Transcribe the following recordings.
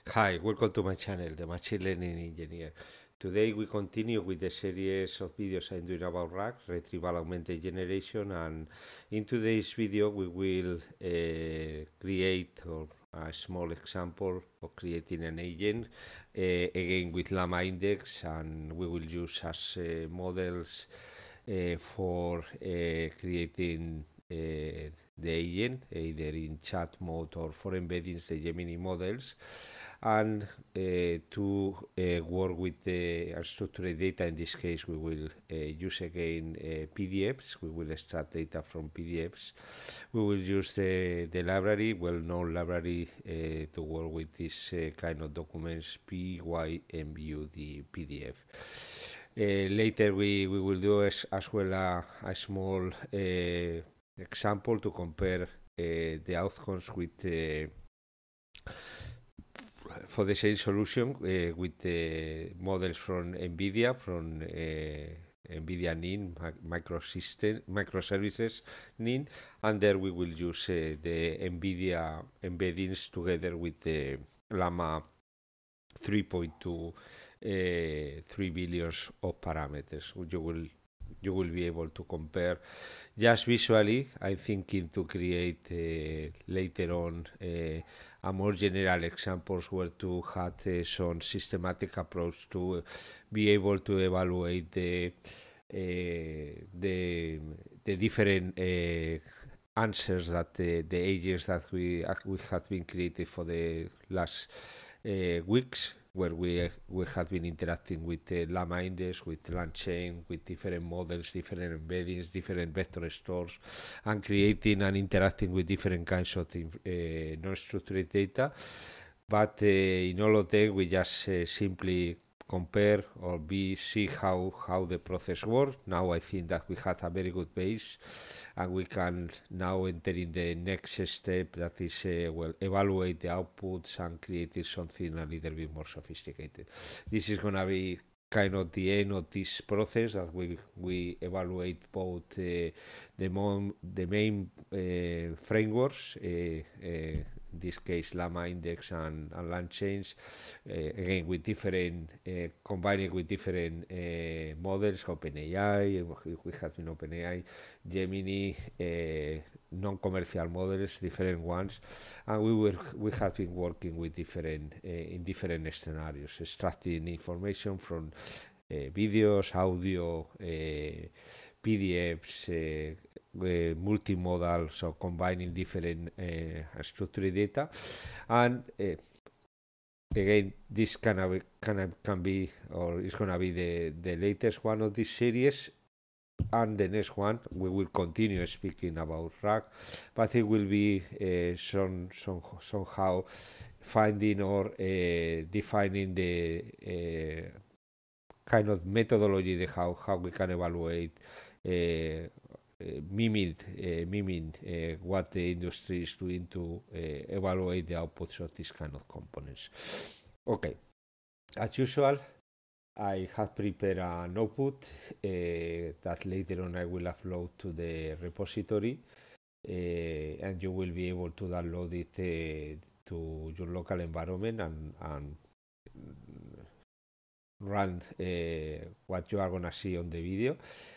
Hi, welcome to my channel, The Machine Learning Engineer. Today we continue with the series of videos I'm doing about RAG, Retrieval Augmented Generation, and in today's video we will create a small example of creating an agent, again with Llama Index, and we will use as models for creating the agent, either in chat mode or for embedding the Gemini models, and to work with the unstructured data. In this case, we will use again PDFs. We will extract data from PDFs. We will use the library, well-known library, to work with this kind of documents, PyMVU, the PDF. Later, we will do as well a small example to compare the outcomes with for the same solution with the models from NVIDIA, from NVIDIA NIN, microservices NIN, and there we will use the NVIDIA embeddings together with the Llama 3.2 3 billions of parameters. You will be able to compare just visually. I'm thinking to create later on a more general examples where to have some systematic approach to be able to evaluate the different answers that the agents that we have been created for the last weeks, where we have been interacting with the Llama Index, with LangChain, with different models, different embeddings, different vector stores, and creating and interacting with different kinds of non-structured data. But in all of them, we just simply compare or see how the process works. Now I think that we have a very good base, and we can now enter in the next step, that is evaluate the outputs and create something a little bit more sophisticated. This is gonna be kind of the end of this process, that we evaluate both the main frameworks, in this case Llama Index and LangChain, again with different combining with different models, OpenAI, we have in OpenAI, Gemini, non-commercial models, different ones, and we have been working with different in different scenarios, extracting information from videos, audio, PDFs, multimodal, so combining different structured data, and again this can be, or is gonna be the latest one of this series. And the next one we will continue speaking about RAG, but it will be somehow finding or defining the kind of methodology, how we can evaluate miming what the industry is doing to evaluate the outputs of this kind of components. Okay, as usual, I have prepared an output that later on I will upload to the repository, and you will be able to download it to your local environment and run what you are gonna see on the video.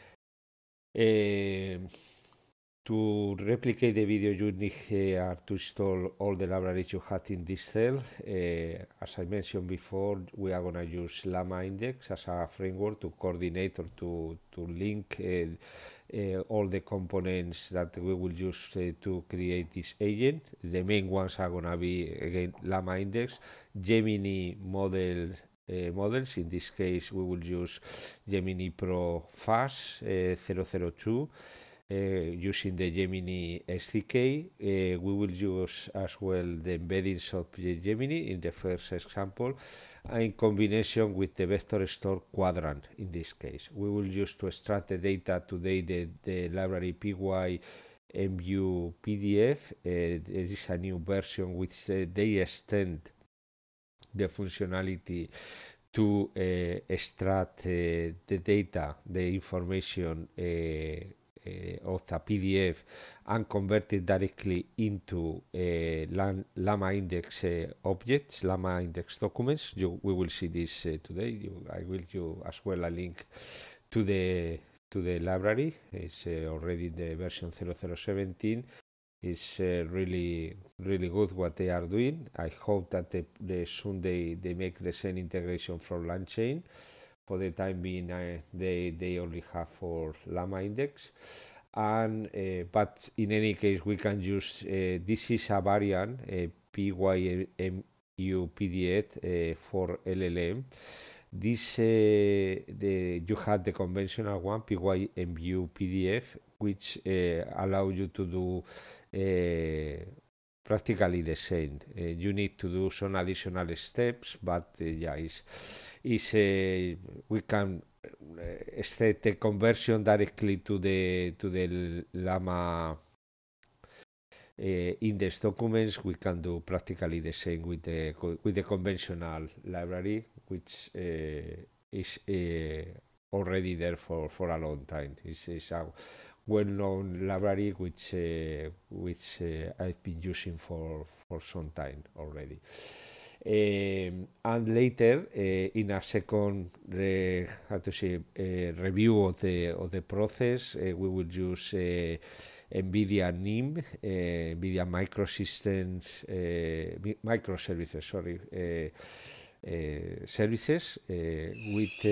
To replicate the video, you need to install all the libraries you had in this cell. As I mentioned before, we are going to use Llama Index as a framework to coordinate or to link all the components that we will use to create this agent. The main ones are going to be, again, Llama Index, Gemini models. In this case, we will use Gemini Pro FAS 002. Using the Gemini SDK, we will use as well the embeddings of Gemini in the first example, in combination with the vector store Quadrant. In this case, we will use to extract the data today the library PyMVU PDF. There is a new version which they extend the functionality to extract the data, the information of the PDF and convert it directly into Llama index objects, Llama index documents. We will see this today. I will do as well a link to the library. It's already the version 0017. It's really good what they are doing. I hope that soon they make the same integration from LangChain. For the time being, they only have for Llama index. And but in any case, we can use this is a variant PYMU PDF for LLM. This you have the conventional one PYMU PDF, which allow you to do practically the same. You need to do some additional steps, but yeah, we can set the conversion directly to the Llama index documents. We can do practically the same with the conventional library, which is already there for a long time. It's a well-known library which I've been using for some time already. And later, in a second review of the process, we will use NVIDIA NIM, NVIDIA microservices, services with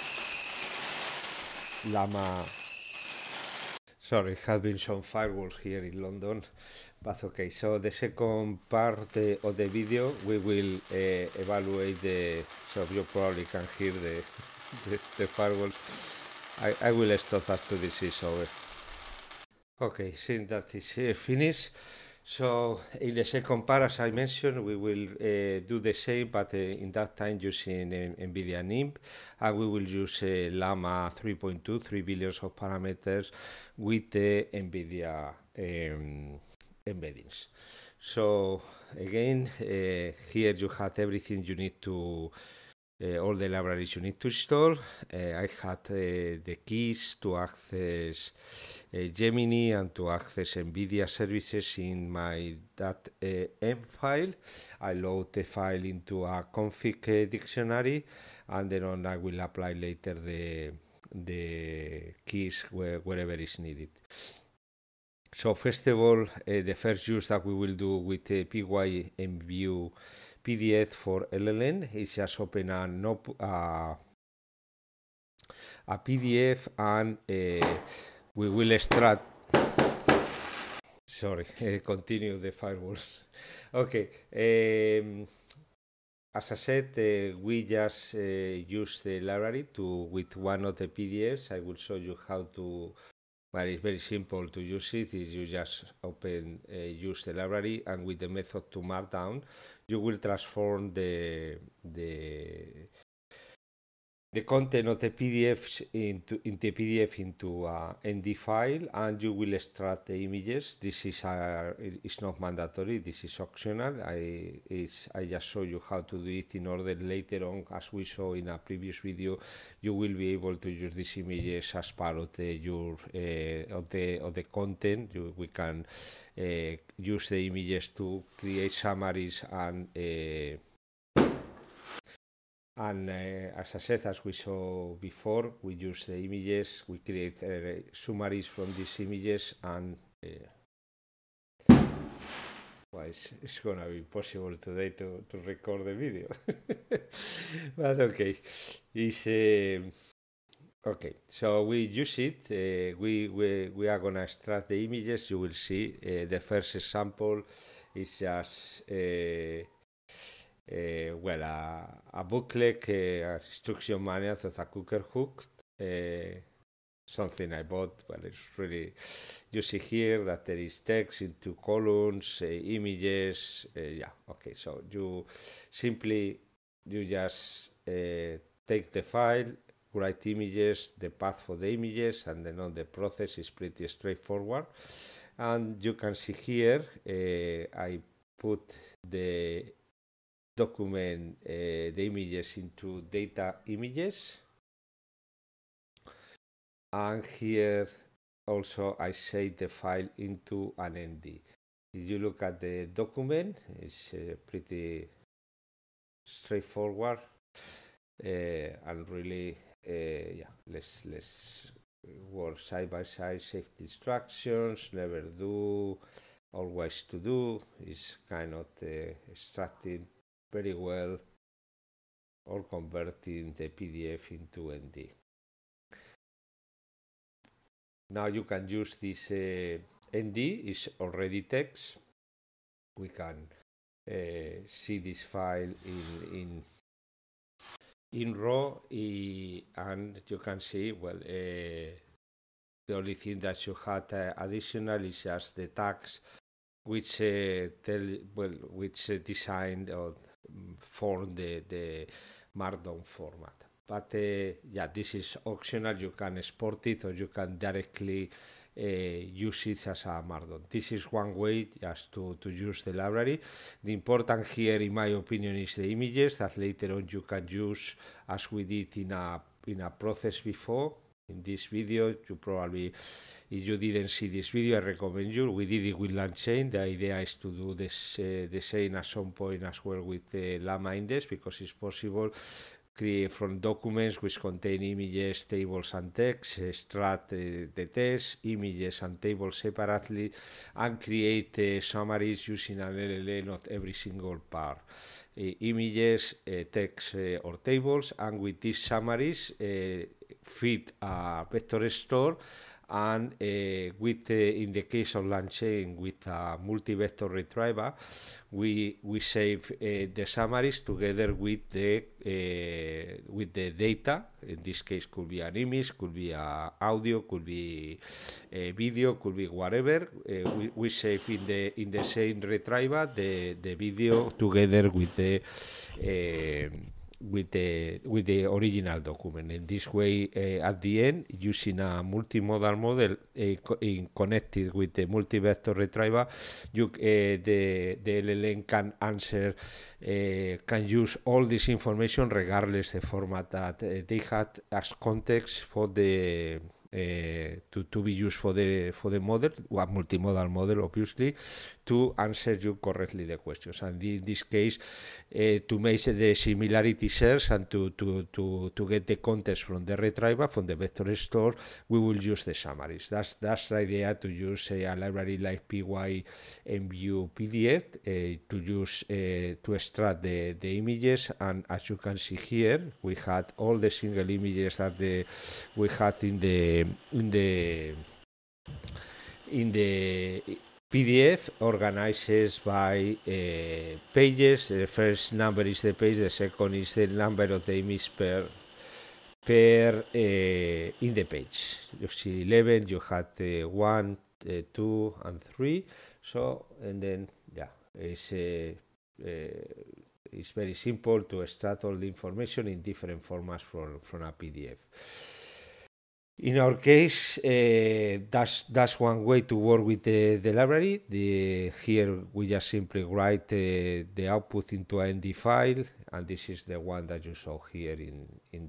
Llama. Sorry, have been some firewalls here in London, but okay. So the second part of the video, we will evaluate so you probably can hear the firewalls. I will stop after this is over. Okay, since that is finished. So in the second part, as I mentioned, we will do the same, but in that time using NVIDIA NIM, and we will use Llama 3.2, 3 billion of parameters with the NVIDIA embeddings. So again, here you have everything you need to, all the libraries you need to install. I had the keys to access Gemini and to access NVIDIA services in my .m file. I load the file into a config dictionary, and then I will apply later the keys wherever is needed. So first of all, the first use that we will do with the PYMView PDF for LLM is just open a PDF, and we will extract. Sorry, continue the firewalls. Okay. As I said, we just use the library with one of the PDFs. I will show you how to. But it's very simple to use it. Is you just use the library, and with the method to markdown, you will transform the content of the PDF into a ND file, and you will extract the images. This is it's not mandatory. This is optional. I just show you how to do it in order later on, as we saw in a previous video, you will be able to use these images as part of the content. We can use the images to create summaries and as I said, as we saw before, we use the images, we create summaries from these images, and well, it's gonna be possible today to record the video. But okay, it's okay. So we use it. We are gonna extract the images. You will see the first example is just a booklet, instruction manual of a cooker hook, something I bought. Well, it's really, you see here that there is text in 2 columns, images. Yeah, okay. So you just take the file, write images, the path for the images, and then on the process is pretty straightforward. And you can see here, I put the document, the images into data images, and here also I save the file into an ND. If you look at the document, it's pretty straightforward, and really, let's work side by side. Safety instructions, never do, always to do, is kind of extracting very well or converting the PDF into ND. Now you can use this ND, is already text. We can see this file in raw, and you can see, well, the only thing that you had additional is just the tags which which designed or form the Markdown format. But yeah, this is optional. You can export it or you can directly use it as a Markdown. This is one way just to use the library. The important here, in my opinion, is the images that later on you can use as we did in a process before. In this video, you probably, if you didn't see this video, I recommend you. We did it with LangChain. The idea is to do this the same at some point as well with the Llama Index, because it's possible create from documents which contain images, tables, and text, extract the text, images, and tables separately, and create summaries using an LLM, not every single part. Images, text, or tables, and with these summaries, feed a vector store, and with in the case of LangChain, with a multi-vector retriever, we save the summaries together with the data. In this case, could be an image, could be audio, could be a video, could be whatever. We save in the same retriever the video together with the original document. In this way, at the end, using a multimodal model connected with the multi-vector retriever, the LLM can answer, can use all this information regardless the format that they had as context for the to be used for the model, a multimodal model, obviously, to answer you correctly the questions. And in this case, to make the similarity shares and to get the context from the retriever, from the vector store, we will use the summaries. That's the idea, to use a library like PyMView PDF to use to extract the images. And as you can see here, we had all the single images that we had in the PDF, organizes by pages. The first number is the page, the second is the number of the image per in the page. You see 11, you had 1, 2, and 3. So, and then it's very simple to extract all the information in different formats from a PDF. In our case, that's one way to work with the library. Here we just simply write the output into an ND file, and this is the one that you saw here in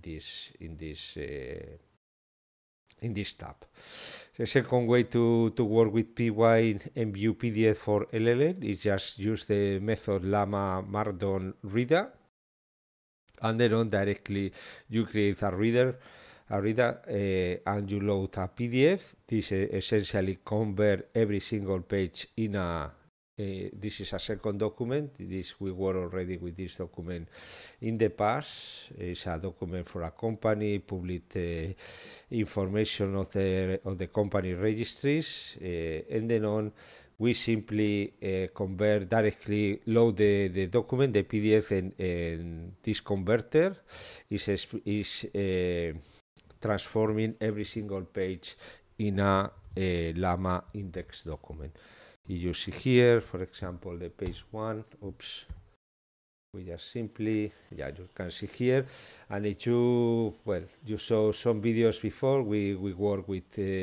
this tab. The second way to work with PyMView PDF for LLM is just use the method Llama Markdown Reader, and then on directly you create a reader, and you load a PDF. This essentially convert every single page in this is a second document. We were already with this document in the past. It's a document for a company, public information of the company registries, and then on we simply convert directly, load the document, the PDF, and this converter is transforming every single page in a Llama index document. You see here, for example, the page 1. We just simply, you can see here. And if you saw some videos before, we work with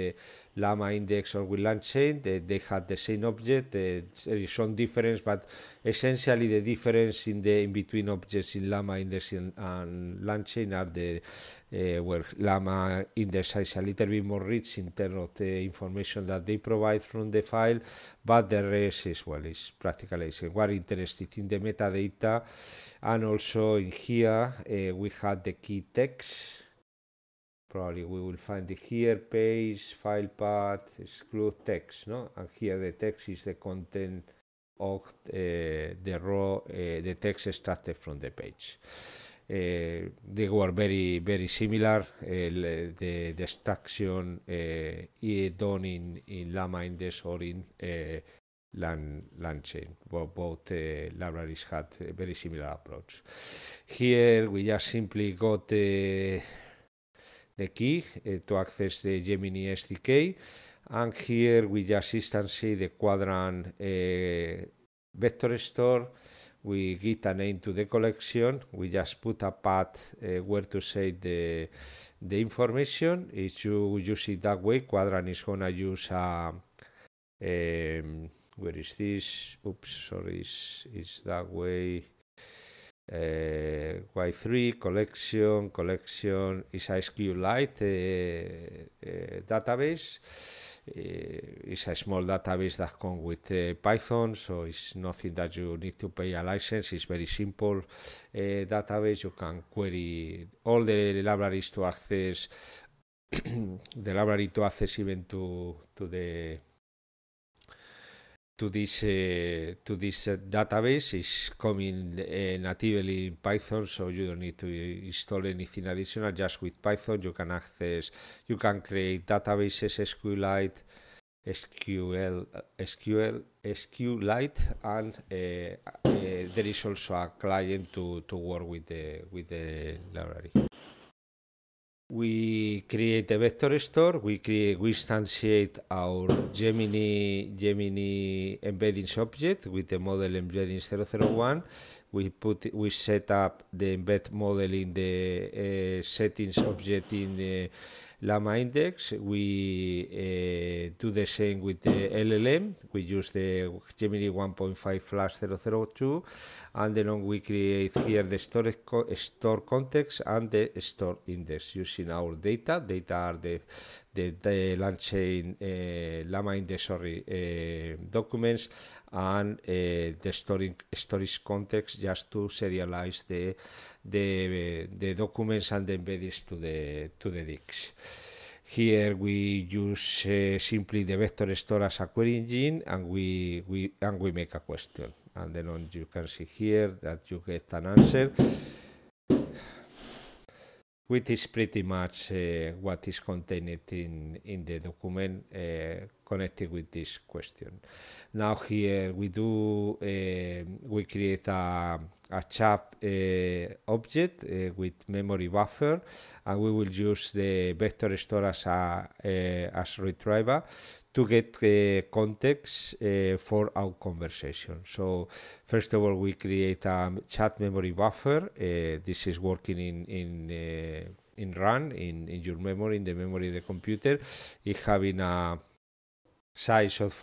Llama index or with LangChain. They had the same object. There is some difference, but essentially the difference in between objects in Llama index and LangChain are the where Llama index is a little bit more rich in terms of the information that they provide from the file, but the rest is practically the same. We're interested in the metadata, and also in here we had the key text. Probably we will find it here, page, file path, exclude text, no? And here the text is the content of the raw, the text extracted from the page. They were very similar. The extraction done in Llama index or in LangChain. Both libraries had a very similar approach. Here we just simply got the key to access the Gemini SDK, and here we just instantiate the Quadrant vector store. We get a name to the collection. We just put a path where to save the information. If you use it that way, Quadrant is gonna use a where is this? Oops, sorry, it's that way. Y3 collection is a SQLite database. It's a small database that comes with Python, so it's nothing that you need to pay a license. It's very simple database. You can query all the libraries to access the library to access even to this database is coming natively in Python, so you don't need to install anything additional. Just with Python you can access, you can create databases, SQLite, and there is also a client to work with the library. We create a vector store. We instantiate our Gemini embeddings object with the model embedding 001. We set up the embed model in the settings object in the Llama index. We do the same with the LLM. We use the Gemini 1.5 Flash 002, and then we create here the store context and the store index using our data. Data are the LangChain Llama index documents, and the storage context just to serialize the documents and the embeddings to the DIGs. Here we use simply the vector store as a query engine, and we make a question, and then you can see here that you get an answer, which is pretty much what is contained in the document connected with this question. Now here we create a chat object with memory buffer, and we will use the vector store as retriever to get context for our conversation. So first of all, we create a chat memory buffer. This is working in RAM, in your memory, in the memory of the computer. It's having a size of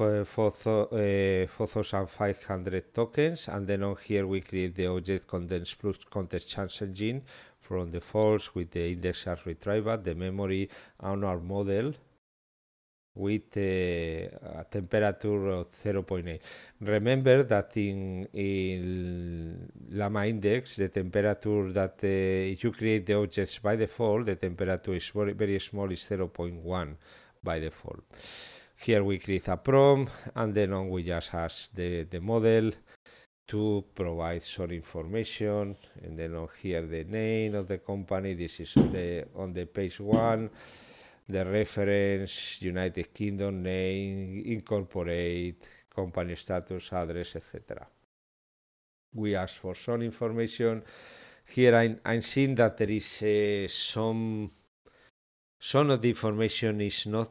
4,500 tokens, and then on here we create the object context plus context chance engine from the false with the index as retriever, the memory, and our model with a temperature of 0.8. Remember that in Llama index, the temperature that if you create the objects by default, the temperature is very small, is 0.1 by default. Here we create a prompt, and then we just ask the model to provide some information, and then on here the name of the company. This is on the page 1. The reference, United Kingdom, name, incorporate, company status, address, etc. We ask for some information. Here I'm seeing that there is some of the information is not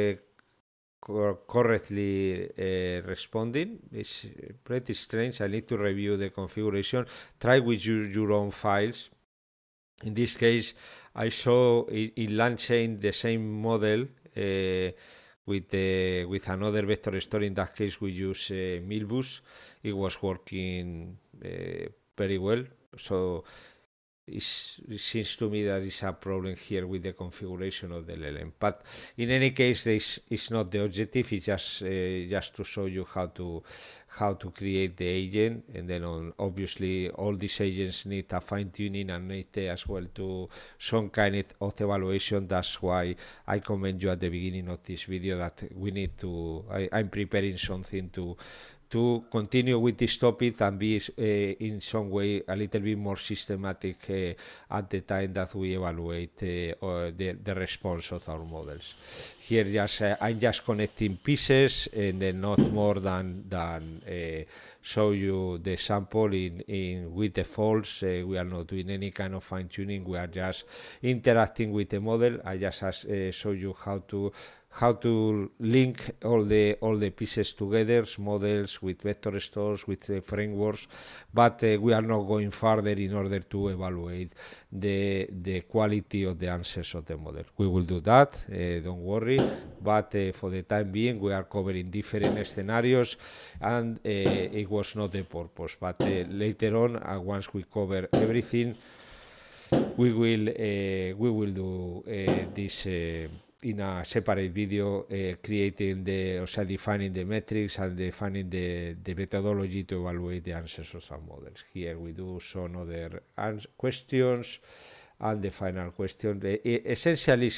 correctly responding. It's pretty strange. I need to review the configuration. Try with your own files. In this case, I saw in LangChain the same model with another vector store. In that case, we use Milbus. It was working very well. So it seems to me that is a problem here with the configuration of the LLM. But in any case, it's not the objective. It's just to show you how to create the agent, and then obviously all these agents need a fine tuning and need as well to some kind of evaluation. That's why I commend you at the beginning of this video that we need to. I'm preparing something to continue with this topic and be in some way a little bit more systematic at the time that we evaluate the response of our models. Here I'm just connecting pieces and then not more than show you the sample with the faults. We are not doing any kind of fine tuning. We are just interacting with the model. I just show you how to link all the pieces together, models with vector stores, with frameworks, but we are not going further in order to evaluate the quality of the answers of the model. We will do that, don't worry, but for the time being we are covering different scenarios, and it was not the purpose, but later on, once we cover everything, we will do this in a separate video, defining the metrics and defining the methodology to evaluate the answers of some models. Here we do some other questions, and the final question essentially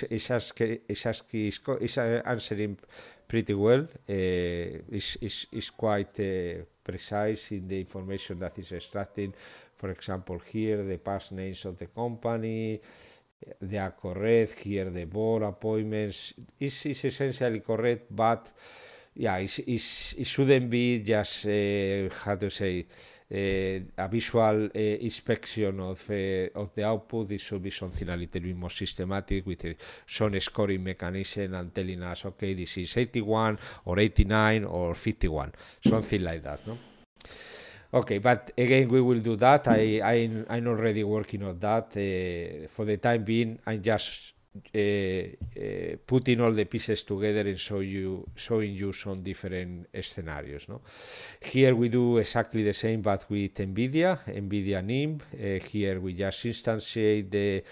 is answering pretty well. Is quite precise in the information that is extracting. For example, here the past names of the company, they are correct. Here the board appointments is essentially correct, but yeah, it shouldn't be just how to say a visual inspection of the output. It should be something a little bit more systematic with some scoring mechanism and telling us, okay, this is 81 or 89 or 51, something like that, no? Okay, but again, we will do that. I'm already working on that. For the time being, I'm just putting all the pieces together and showing you some different scenarios. No, here we do exactly the same, but with NVIDIA NIM. Here we just instantiate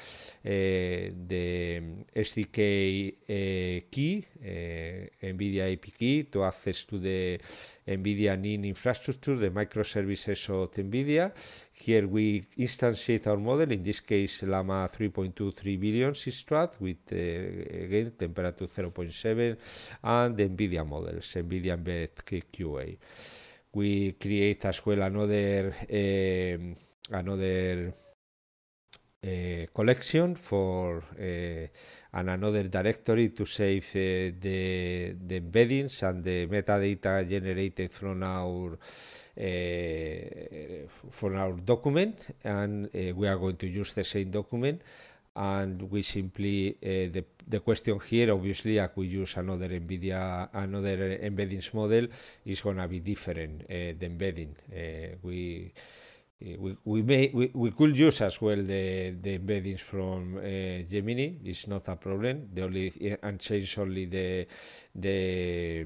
the SDK key, NVIDIA AP key, to access to the NVIDIA NIM infrastructure, the microservices of NVIDIA. Here we instantiate our model, in this case Llama 3.23 billion Strat with again temperature 0.7 and the NVIDIA models, NVIDIA Embedded QA. We create as well another collection for and another directory to save the embeddings and the metadata generated from our document, and we are going to use the same document, and we simply the question here, obviously, if we use another embeddings model, is going to be different. The embedding we could use as well the embeddings from Gemini. It's not a problem. The only unchanged only the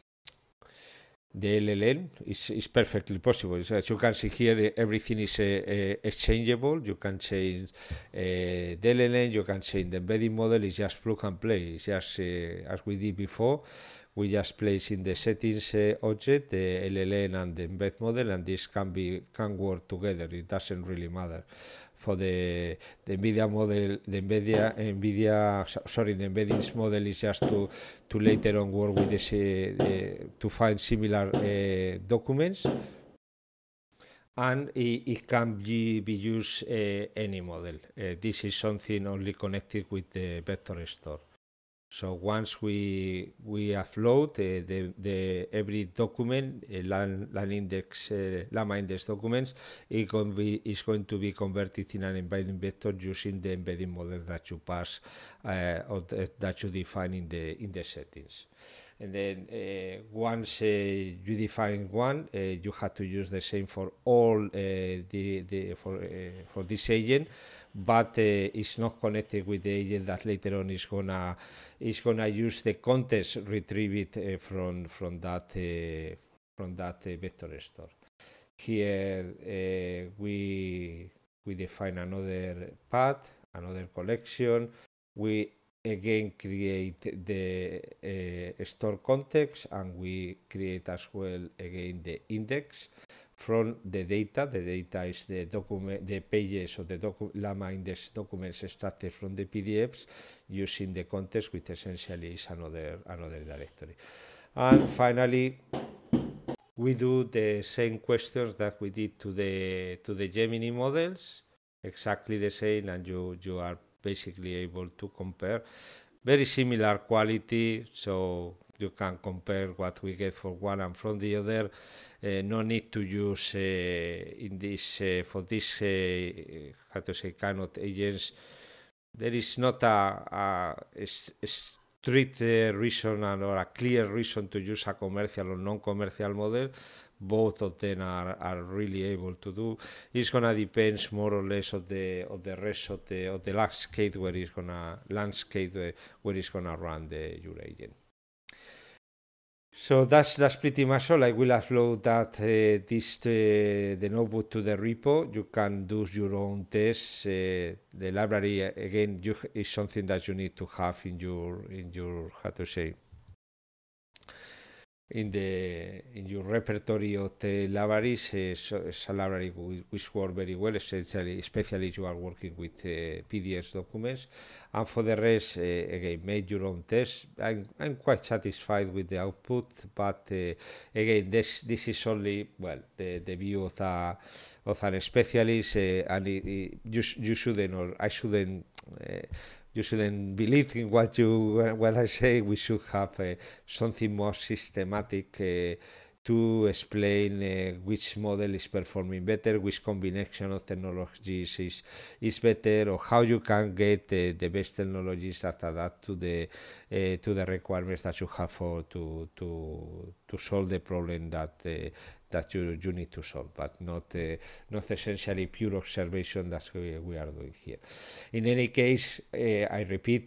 LLM is perfectly possible. As you can see here, everything is exchangeable. You can change the LLM, you can change the embedding model. It's just plug and play. It's just as we did before. We just place in the settings object the LLM and the embed model, and this can work together. It doesn't really matter. For the NVIDIA model, the embeddings model is just to later on work with this to find similar documents, and it can be used any model. This is something only connected with the vector store. So once we upload the every document, Llama index documents, is going to be converted in an embedding vector using the embedding model that you pass or that you define in the settings. And then once you define one, you have to use the same for all for this agent, but it's not connected with the agent that later on is gonna use the context retrieved from that vector store. Here we define another path, another collection. We again create the store context, and we create as well again the index from the data. The data is the document, the pages of the Llama index documents extracted from the PDFs using the context, which essentially is another directory. And finally, we do the same questions that we did to the Gemini models, exactly the same, and you are basically able to compare. Very similar quality, so you can compare what we get for one and from the other. No need to use in this for this how to say kind of agents. There is not a strict reason or a clear reason to use a commercial or non-commercial model. Both of them are really able to do. It's gonna depend more or less of the rest of the landscape where it's gonna run your agent. So that's pretty much all. I will upload that the notebook to the repo. You can do your own tests. The library again is something that you need to have in your how to say in your repertory of the libraries. It's a library which works very well, especially if you are working with PDF documents. And for the rest, again, make your own tests. I'm quite satisfied with the output, but again, this is only the view of an specialist, and you shouldn't, or I shouldn't. You shouldn't believe in what I say. We should have something more systematic to explain which model is performing better, which combination of technologies is better, or how you can get the best technologies that adapt to the requirements that you have to solve the problem that you need to solve, but not essentially pure observation. That's what we are doing here. In any case, I repeat,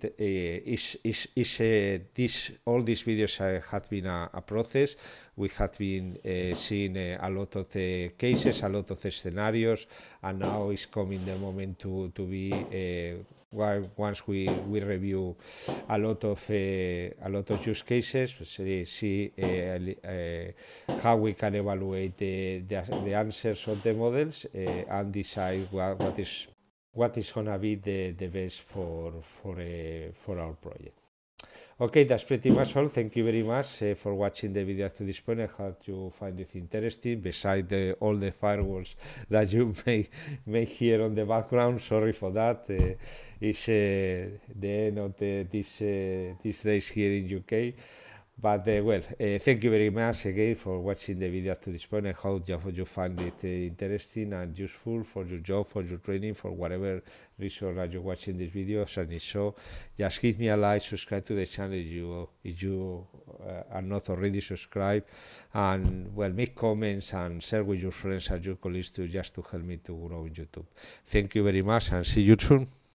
all these videos have been a process. We have been seeing a lot of the cases, a lot of the scenarios, and now is coming the moment to be once we review a lot of use cases, see how we can evaluate the answers of the models and decide what is gonna be the best for our project. Okay, that's pretty much all. Thank you very much for watching the video to this point. I hope you find it interesting. Besides all the firewalls that you may hear on the background, sorry for that. It's the end of these days here in UK. But thank you very much again for watching the video to this point. I hope you find it interesting and useful for your job, for your training, for whatever reason that you're watching these videos. And if so, just give me a like, subscribe to the channel if you are not already subscribed, and make comments and share with your friends and your colleagues just to help me to grow in YouTube. Thank you very much, and see you soon.